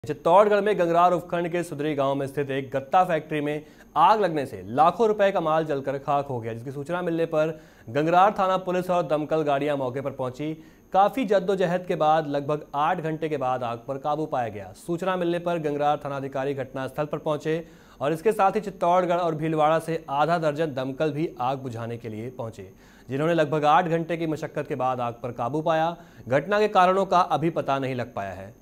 चित्तौड़गढ़ में गंगरार उपखंड के सुदरी गांव में स्थित एक गत्ता फैक्ट्री में आग लगने से लाखों रुपए का माल जलकर खाक हो गया, जिसकी सूचना मिलने पर गंगरार थाना पुलिस और दमकल गाड़ियां मौके पर पहुंची। काफी जद्दोजहद के बाद लगभग 8 घंटे के बाद आग पर काबू पाया गया। सूचना मिलने पर गंगरार थानाधिकारी घटनास्थल पर पहुंचे और इसके साथ ही चित्तौड़गढ़ और भीलवाड़ा से आधा दर्जन दमकल भी आग बुझाने के लिए पहुंचे, जिन्होंने लगभग 8 घंटे की मशक्कत के बाद आग पर काबू पाया। घटना के कारणों का अभी पता नहीं लग पाया है।